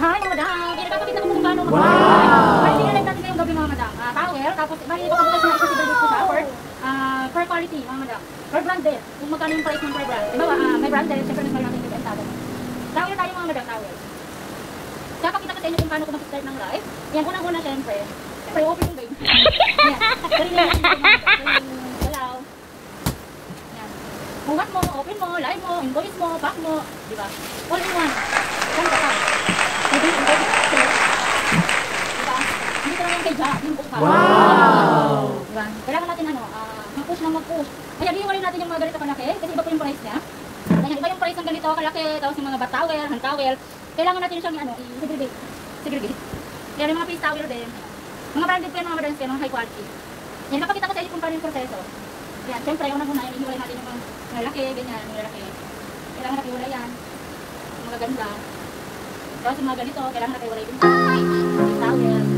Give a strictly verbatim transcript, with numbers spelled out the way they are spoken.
Hi mga madam! Pinagpapakita ko kung paano mag- Wow! Bali, tingnan natin ngayong gabi mga madam. Uh, towel, tapos bali ipapagbukas na isa si Barbie ko sa for, uh, per quality mga madam. Per branded. Kung magkano yung price ng per brand. Diba, uh, may branded, siyempre mas malaki yung bentado. Towel tayo mga madam, towel. Kapakita ko sa inyo kung paano ko mag-start ng live. Yan, unang-una siyempre. Siyempre, open yung babe. Yan. Sarili natin yung mga madam. Galaw. Yan. Buhat mo, open mo, live mo, invoice mo, pack mo. Diba? All in one. Yan ka pa. Diba? Hindi ka lang kay Jack. Yung buka. Wow! Diba? Kailangan natin ano, uh, mag-push na mag-push. Kaya giwalin natin yung mga ganito kalaki. Kasi iba po yung price niya. Kaya iba yung price ng ganito kalaki. Tapos yung mga bat towel, hand towel. Kailangan natin siyang ano, i-segregate. Segregate. Yan yung mga face towel din. Mga branded ko yan, mga brands ko yan, mga high quality. Yan, napakita ko sa inyo kung paano yung proseso. Yan, siyempre, unang-una, ihiwalay natin yung mga lalaki, ganyan, yung lalaki. Kailangan natin iwalay yan. Yung mga ganda. Tapos yung mga ganito, kailangan natin iwalay din sa face towel.